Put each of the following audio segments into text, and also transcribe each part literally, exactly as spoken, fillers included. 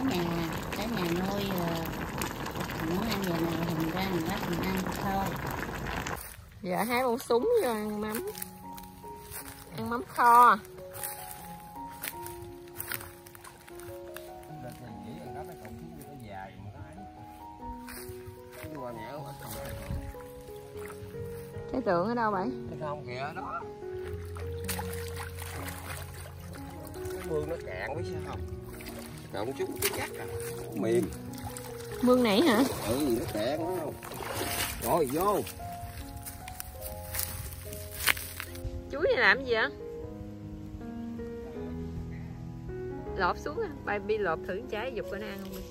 nhà, cả nhà nuôi rồi muốn ăn giờ nào mình ra mình bắt mình ăn thôi. Dạ hái bông súng vô ăn mắm, ăn mắm kho. Cái tượng ở đâu vậy? Cái không kìa đó. Cái mương nó cạn biết sao không? Cạn chút cái chắc à, mềm. Mương này hả? Ừ, nó cạn quá không? Rồi vô. Chuối này làm gì vậy? Lột xuống á, bay bi lột thử trái dục coi nó ăn không đi.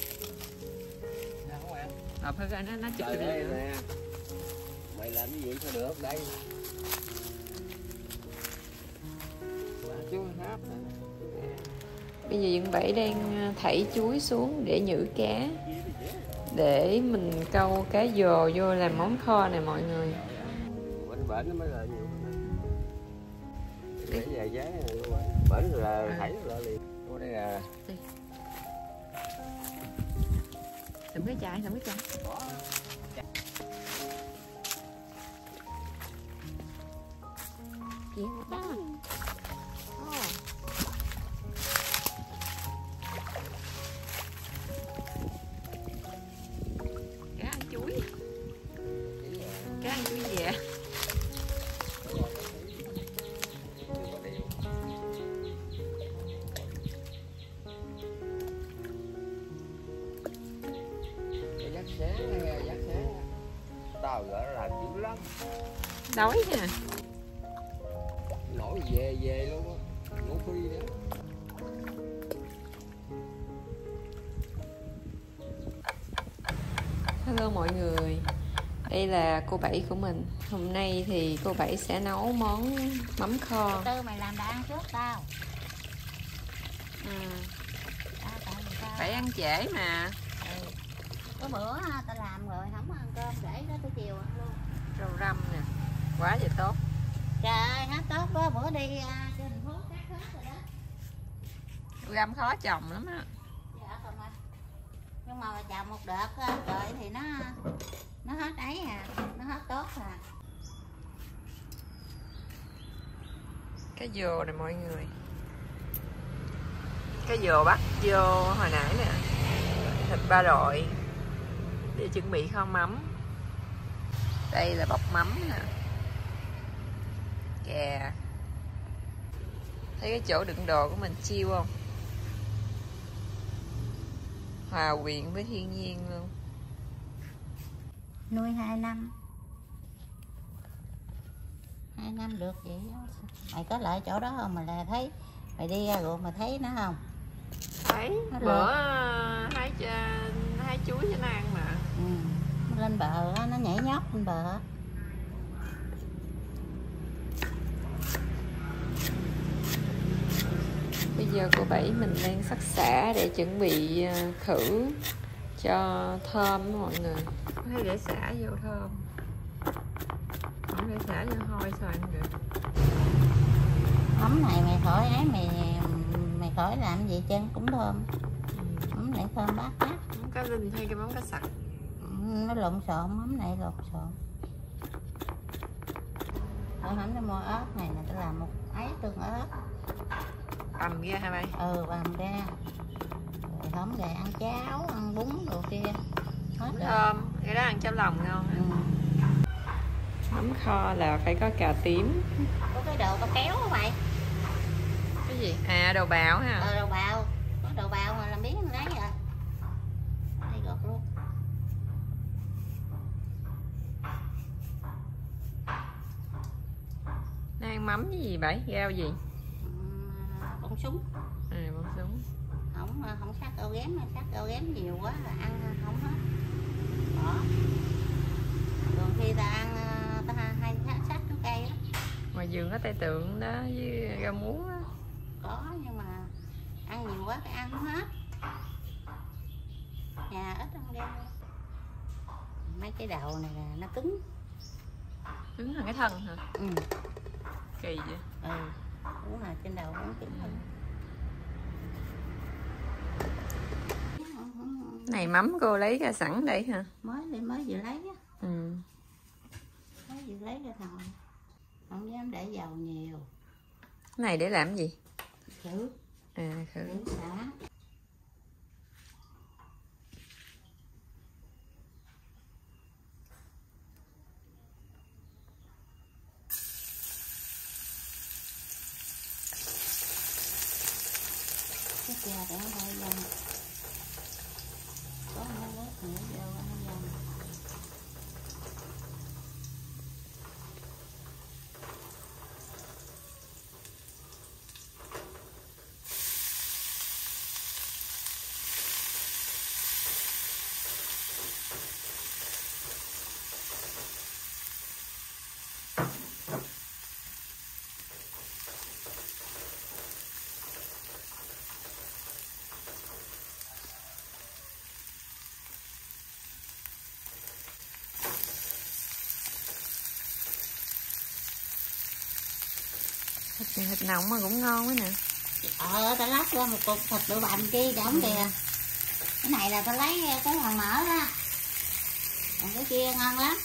Lột thử coi nó nó chụp đây nè. Mày làm cái gì sao được đây? Bây giờ Dân Bảy đang thảy chuối xuống để nhử cá, để mình câu cá dồ vô làm món kho này mọi người. Bệnh bệnh nó mới là nhiều. Để về giá bệnh là thảy là liền. Ở đây là sắm cái chai, sắm cái chai. Chuyện đó. Cá ăn chuối. Cá ăn chuối về. Giấc sáng, giấc sáng tao gọi là dữ lắm. Đói nha. Nổi về về luôn á, ngủ phi nữa. Hello mọi người, đây là cô Bảy của mình. Hôm nay thì cô Bảy sẽ nấu món mắm kho. Tư mày làm đã ăn trước tao. Ừ. Tao, tao, tao. Phải ăn trễ mà. Ừ. Có bữa tao làm rồi không ăn cơm để đó tới chiều ăn luôn. Rau răm nè, quá vậy tốt. Trời ơi, hết tốt quá, bữa đi cho thành phố cắt hết rồi đó. Rau răm khó trồng lắm á. Dạ, còn mà. Nhưng mà trồng một đợt rồi thì nó nó hết ấy à, nó hết tốt à. Cái dồ này mọi người. Cái dồ bắt vô hồi nãy nè. Thịt ba rọi để chuẩn bị kho mắm. Đây là bọc mắm nè. Kè. Thấy cái chỗ đựng đồ của mình chiêu không? Hòa quyện với thiên nhiên luôn. Nuôi hai năm. Hai năm được vậy đó. Mày có lại chỗ đó không mà là thấy mày đi ra ruộng mà thấy nó không? Thấy nó bữa hái hái chuối cho nó ăn mà. Ừ. Nó lên bờ nó nhảy nhót lên bờ. Bây giờ cô Bảy mình đang xắt xả để chuẩn bị khử cho thơm đó mọi người. Hay để xả vô thơm. Không để xả vô hôi sao ăn được. Mắm này mày khỏi ấy mày mày khỏi làm gì chân cũng thơm. Ừ. Mắm này thơm bát bát. Mắm cá linh hay cái mắm cá sặc. Ừ, nó lộn xộn, mắm này lộn xộn. Ở hẳn nó mua ớt này nè, tao làm một ấy tương ớt. Bằm ra hả mày? Ừ, bằm ra. Rồi hổng về ăn cháo, ăn bún đồ kia. Hết rồi. Thơm, cái đó ăn cháo lòng ngon. Ừ. Mắm kho là phải có cà tím. Có cái đồ có kéo hả mày? Cái gì? À, đồ bào ha. Ờ, đồ bào. Có đồ bào mà làm biến lấy rồi. Đây gọt luôn. Nó ăn mắm với gì vậy? Rau gì? Bông súng. À, bông súng. Không không sắc rau ghém, sắc rau ghém nhiều quá là ăn không hết. Bỏ. Còn khi ta ăn ta hay sắc sắc cái cây đó. Ngoài vườn có tay tượng đó với rau muống đó. Có nhưng mà ăn nhiều quá cái ăn không hết. Nhà ít ăn đem. Mấy cái đầu này là nó cứng. Cứng hơn cái thân hả? Ừ. Kỳ vậy. Ừ. Đúng là trên đầu cũng cứng hơn. Này mắm cô lấy ra sẵn đây hả? Mới thì mới vừa lấy á. Ừ. Mới vừa lấy ra thôi. Không dám để dầu nhiều. Cái này để làm gì? Khử. À, khử. Khử xả. Cái gà để hơi dần. Có hơi lết nữa vô nó dần. Thịt này thịt nọng mà cũng ngon quá nè. Ờ, ta lát ra một cục thịt bự bành kia đóng ừ. Kìa. Cái này là ta lấy cái phần mỡ đó. Còn cái kia ngon lắm.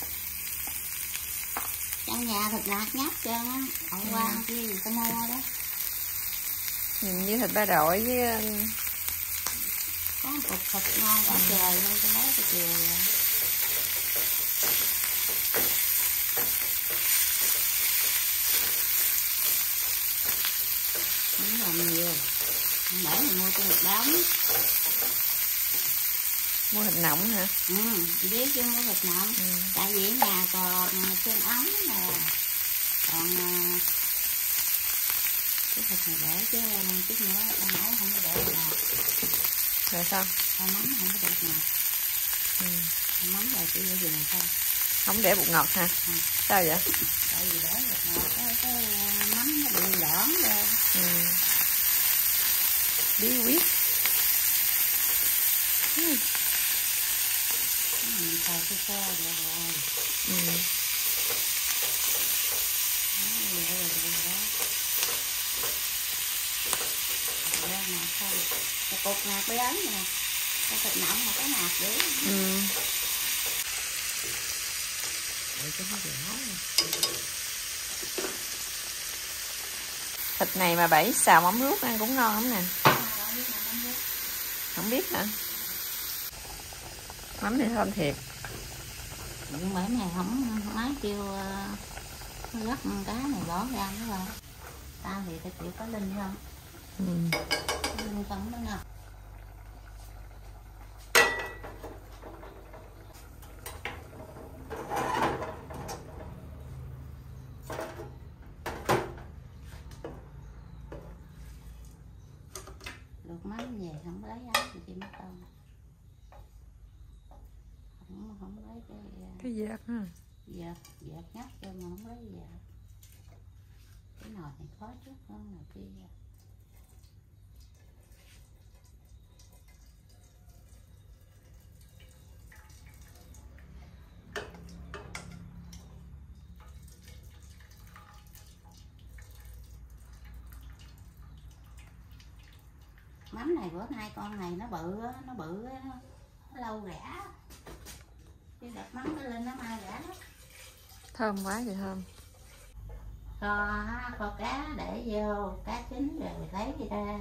Trong nhà thịt nạc nhóc trơn á. Hôm qua ừ. Kia gì ta mua đó. Nhìn như thịt ba đội với... Có một cục thịt ngon quá ừ. Trời nên ta lấy cái chiều rồi. Cũng làm nhiều. Để mình mua cho thịt đóng. Mua thịt nọng hả? Ừ, biết chứ mua thịt nọng. Ừ. Tại vì ở nhà còn xương ống nè. Còn cái thịt này để chứ chút nữa đang nấu không có để được nào. Rồi sao? Sao mắm không có để được nào. Ừ. Mắm là chỉ để dùng thôi. Không để bột ngọt hả? Ừ. Sao vậy? Tại vì để bột ngọt cái, cái mắm nó bị lõm ra. Ừ. Bí quyết. Ừ. Mình xào cái xe rồi rồi. Ừ. Đó, rồi rồi rồi đó. Rồi nè, thôi. Cái cục nạc bí ấn nè. Cái thịt nọng mà cái nạc dữ. Ừ. Để cho nó dẻo nè. Thịt này mà bảy xào mắm ruốc ăn cũng ngon lắm nè. Không biết hả? Mắm này thơm thiệt. Bởi này không nói kêu uh, gấp cá này bỏ ra nữa rồi. Tao thì tao chịu có linh không? Ừ. Linh không đó nè. Luộc máy về không lấy áo thì chị mất công. Không, không lấy cái... Cái dạt ha. Dạt, dạt nhắc cho mà không lấy dạt. Cái nồi này khó chút hơn nồi kia. Mắm này bữa nay con này nó bự á, nó bự á, nó, nó lâu rã. Chứ đặt mắm nó lên nó mai rã lắm. Thơm quá vậy thơm. Kho, kho cá để vô, cá chín rồi lấy đi ra.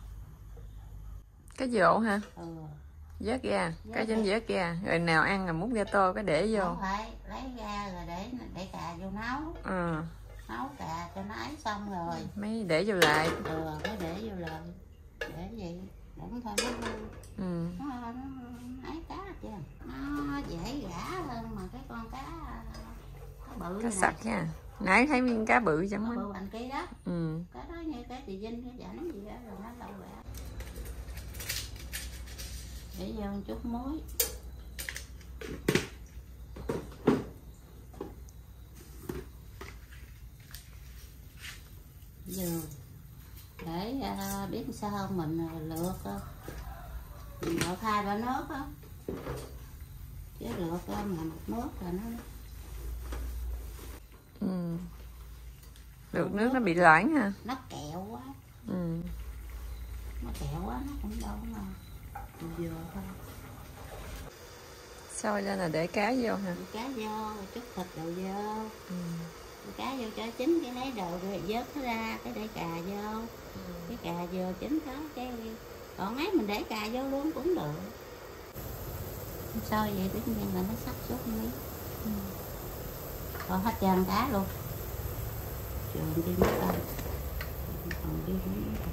Cái dỗ hả? Ừ. Vớt ra, cá chín vớt ra. Rồi nào ăn là múc gato cái để vô. Không phải, lấy ra rồi để để cà vô nấu. Ừ. Nấu cà cho nó ấy xong rồi. Mới để vô lại. Ừ, mới để vô lại. Để vậy, đừng thôi nó vui. Ừ. Nó, nó, nó ấy cá chứ. Nó dễ gã hơn mà cái con cá nó bự. Cá sặc nha. Nãy thấy miếng cá bự chẳng mấy. Bự bằng kia đó. Ừ. Cá đó như cá chị Vinh, cái rảnh gì đó rồi nó lâu rã. Để vô một chút muối. Dừa. Để uh, biết sao không mình lượt uh, mình lượt hai ba nước á, chứ lượt uh, mà một nước là nó ừ. Lượt nước, nước nó bị loãng ha, nó kẹo quá. Ừ. Nó kẹo quá nó cũng đâu có ngon. Vừa thôi. Sôi lên là để cá vô hả? Cá vô, chút thịt đồ vô. Ừ. Cá vô cho chín cái lấy đồ rồi vớt nó ra, cái để cà vô. Ừ. Cái cà vừa chín đó, cái còn mấy mình để cà vô luôn cũng được. Sôi vậy tất nhiên là nó sắc suốt miếng. Ừ. Còn hết trơn cá luôn. Trường đi mất rồi. Còn đi cũng mất rồi.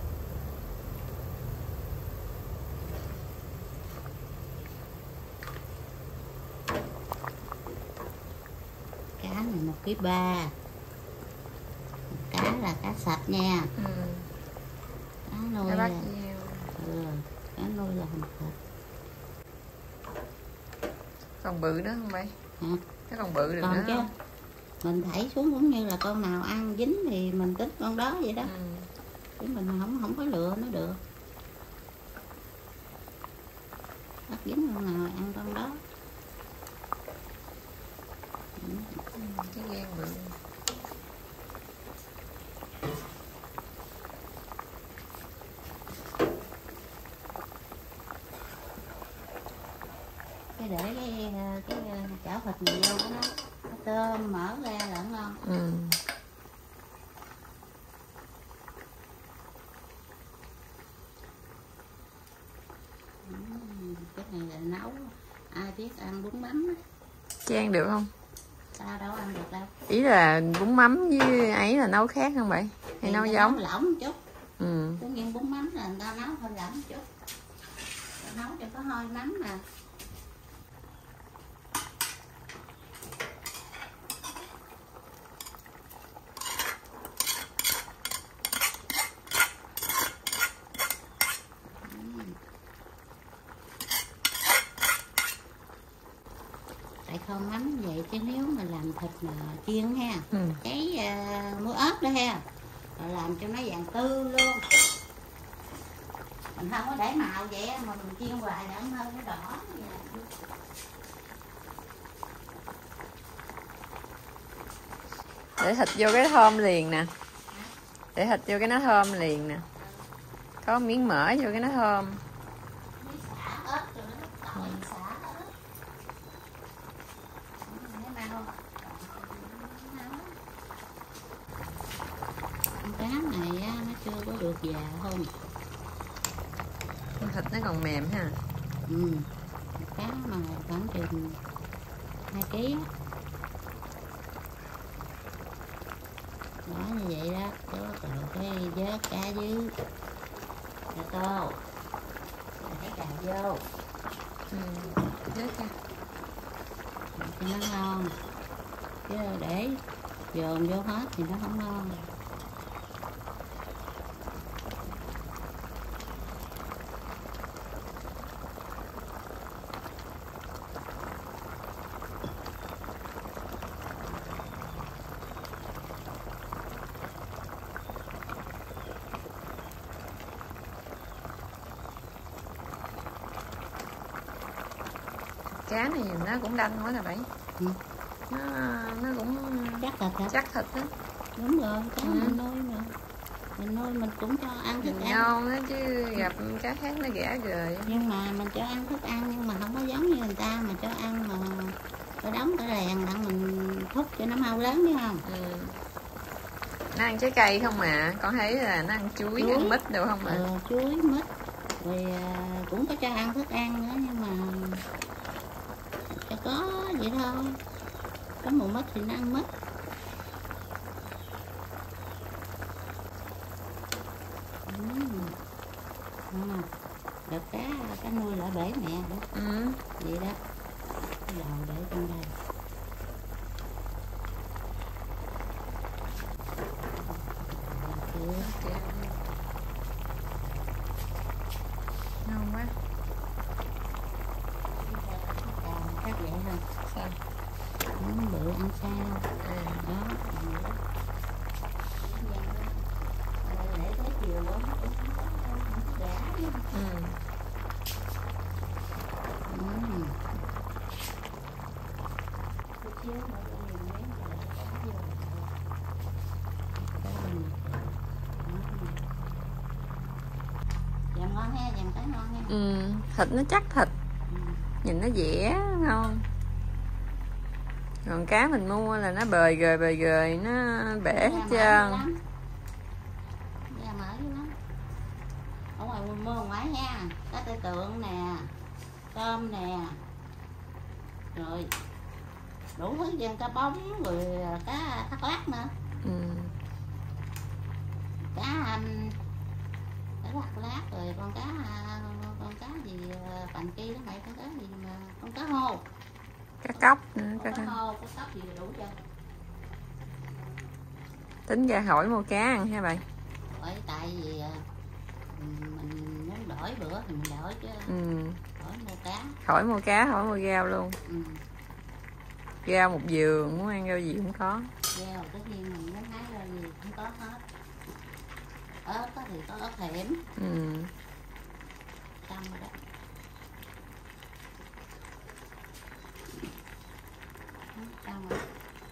Cá này một ký ba. Cá là cá sạch nha. Ừ. Cá nuôi là... Ừ, cá nuôi là hình thịt. Còn bự nữa không vậy? Hả? Cái còn bự được còn nữa chứ không? Mình thảy xuống cũng như là con nào ăn dính thì mình tính con đó vậy đó. Ừ. Chứ mình không không có lựa nó được. Bắt dính con nào ăn con đó. Ừ. Cái gan bự. Cái để cái cái chảo thịt này vô của nó, nó tôm mở ra là ngon. Ừ. Cái này là nấu ai biết ăn bún mắm á. Chan được không? Ta đâu ăn được đâu. Ý là bún mắm với ấy là nấu khác không vậy? Hay thì nấu giống? Nấu lỏng một chút. Ừ. Tất nhiên bún mắm là người ta nấu hơi lỏng một chút. Nấu cho có hơi mắm nè. Tại không mắm vậy chứ nếu mà làm thịt mà chiên ha, ừ. Cái uh, muối ớt đó ha, rồi làm cho nó vàng tươi luôn. Mình không có để màu vậy mà mình chiên hoài là nó hơi nó đỏ. Để thịt vô cái thơm liền nè. Để thịt vô cái nó thơm liền nè. Có miếng mỡ vô cái nó thơm. Cá này á, nó chưa có được già không? Thịt nó còn mềm ha. Ừ. Cá mà khoảng chừng hai ký á. Đó như vậy đó. Đó rồi cái vớt cá dưới cà tô. Thấy cà vô. Ừ. Vớt nha. Cho nó ngon. Chứ để dồn vô hết thì nó không ngon. Cá này nó cũng đanh quá nè bảy. Ừ. Nó nó cũng chắc thịt hả? Chắc thịt đó. Đúng rồi, cá ừ. Mình nuôi mà. Mình nuôi mình cũng cho ăn thức ăn. Ngon đó chứ gặp cá khác nó ghẻ rồi. Nhưng mà mình cho ăn thức ăn nhưng mà không có giống như người ta mà cho ăn mà cái đóng cái đèn đặng mình thúc cho nó mau lớn biết không? Ừ. Nó ăn trái cây không mà, con thấy là nó ăn chuối, chuối. Ăn mít được không mà. Ừ, chuối, mít. Rồi cũng có cho ăn thức ăn nữa nhưng mà cho có vậy thôi. Có mù mít thì nó ăn mít. À, được cá cá nuôi lại bể mẹ đó. Ừ. Vậy đó. Cái đầu để trong đây. Ngon quá. Chắc vậy không? Sao? Nó bự ăn sao? À. Đó. Để tới chiều đó. Ừ. Ừ. Dầm ngon ha, dầm cái ngon ha. Ừ, thịt nó chắc thịt. Ừ. nhìn nó dẻ ngon. Còn cá mình mua là nó bời gời bời gời, nó bể hết trơn. Da mỡ dữ lắm. Ở ngoài mua ngoài nha, cá tư tượng nè, tôm nè, rồi đủ thứ dân cá bóng, rồi cá thác lát nữa. Ừ. Cá um, cá thác lát, rồi con cá con cá gì bành kia đó mày, con cá gì mà con cá hô, Cá cóc nữa, con cá cá hô, cá cóc gì đủ chưa. Tính ra hỏi mua cá ăn ha bạn. Bởi tại vì mình muốn đổi bữa thì mình đổi chứ. Ừ. Đổi mua cá. Khỏi mua cá, khỏi mua rau luôn. Ừ. Rau một vườn, muốn ăn rau gì cũng có. Rau tất nhiên mình muốn hái rau gì cũng có hết. Ớt thì có ớt hiểm. Ừ. Xong rồi đó. Xong rồi.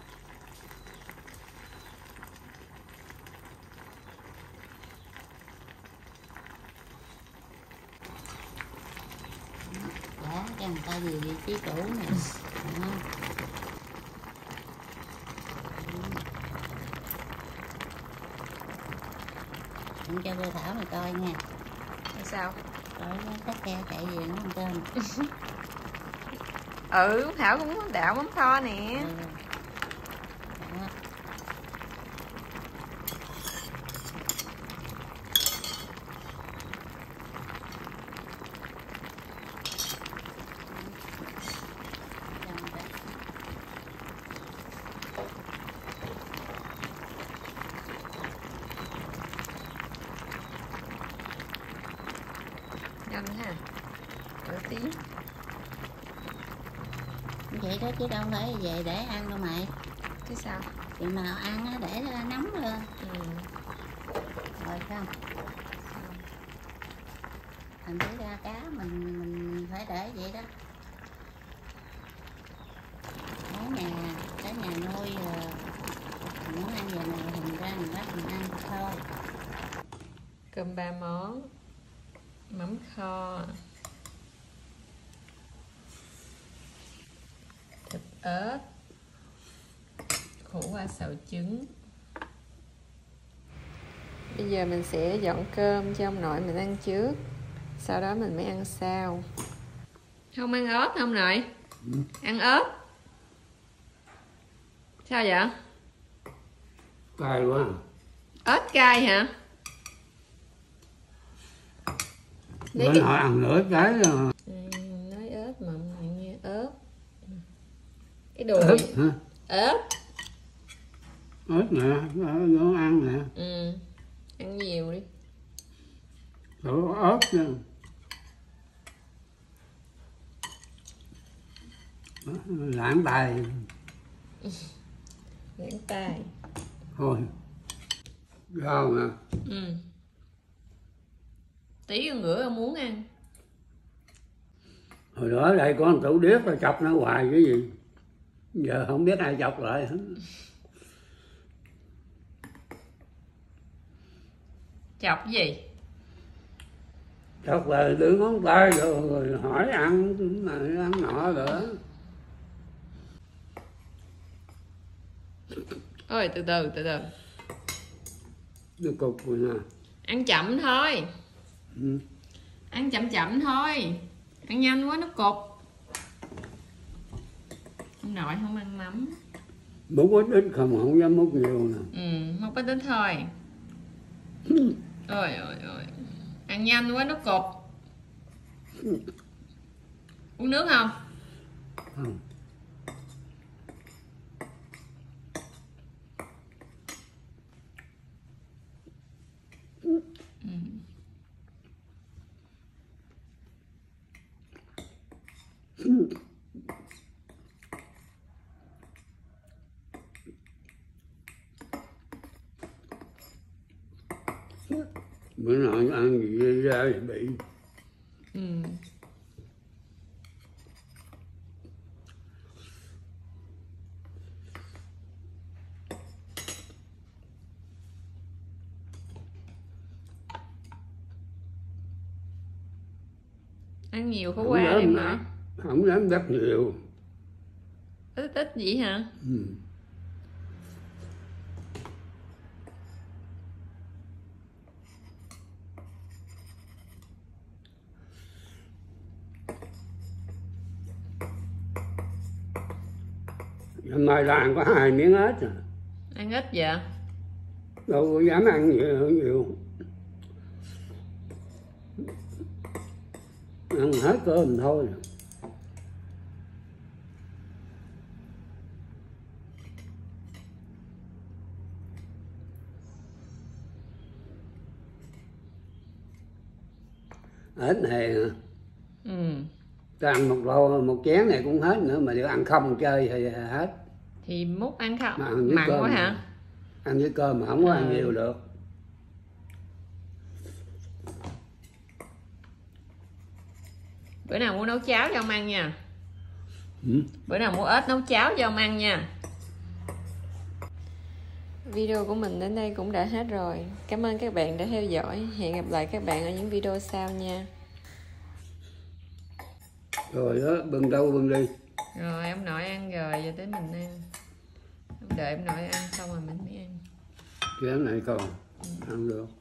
Dạ, cho người ta gì vị trí cũ nè. Đó. Anh cho cô Thảo này coi nha. Tại sao? Coi nó có xe chạy gì nó ăn cơm. Ừ, Thảo cũng muốn đạo mắm kho nè. Ừ. Đó. Nhanh ha. Nửa tiếng. Vậy đó chứ đâu phải về để ăn đâu mày. Chứ sao? Thì nào ăn á, để nó nóng lên. Ừ. Rồi không? Thành thử ra cá mình mình phải để vậy đó. Ở nhà, cả nhà nuôi rồi mình muốn ăn về này thì mình ra mình bắt mình ăn thôi. Cơm ba món. Mắm kho. Thịt ớt. Khổ qua xào trứng. Bây giờ mình sẽ dọn cơm cho ông nội mình ăn trước. Sau đó mình mới ăn sau. Không ăn ớt không nội? Ừ. Ăn ớt. Sao vậy? Cay quá. Ớt cay hả? Bữa cái... nói ăn nửa cái rồi. Ừ, nói ớt mà ông nghe ớt. Cái đùi. Ớt hả? Ớt. Ớt nè, nó ăn nè. Ừ, ăn nhiều đi. Đổ ớt nha. Lãng tài. Lãng tài. Thôi. Rau nè. Ừ. Tí con rửa ông muốn ăn. Hồi đó đây có một tủ điếc rồi chọc nó hoài cái gì. Giờ không biết ai chọc lại hết. Chọc cái gì? Chọc là đưa ngón tay rồi, rồi hỏi ăn này ăn nọ nữa. Ôi từ từ từ từ. Nó cục rồi nè. Ăn chậm thôi. Ừ. Ăn chậm chậm thôi. Ăn nhanh quá nó cục. Ông nội không ăn mắm. Múc ít ít không, không dám múc nhiều nè. Ừ, múc ít ít thôi. Ôi ôi ôi. Ăn nhanh quá nó cục. Uống nước không? Không. Ừ. Bữa nào ăn gì ra thì bị. Ừ. Ăn nhiều khổ qua em hả? Không dám rất nhiều. Ít ít vậy hả? Ừ. Mai là ăn có hai miếng ếch à. Ăn ít vậy? Đâu có dám ăn nhiều, nhiều. Ăn hết cơm thôi. Ếch này Ừ. ta ăn một lô một chén này cũng hết nữa, mà nếu ăn không chơi thì hết. Thì múc ăn không? Mà ăn với Mặn cơm quá mà. hả? Ăn với cơm mà không có Ừ. ăn nhiều được. Bữa nào mua nấu cháo cho ông ăn nha. Ừ. Bữa nào mua ếch nấu cháo cho ông ăn nha. Video của mình đến đây cũng đã hết rồi. Cảm ơn các bạn đã theo dõi. Hẹn gặp lại các bạn ở những video sau nha. Rồi đó, bưng đâu bưng đi. Rồi ông nội ăn rồi, giờ tới mình ăn. Ông đợi ông nội ăn xong rồi mình mới ăn. Chén này còn ăn được.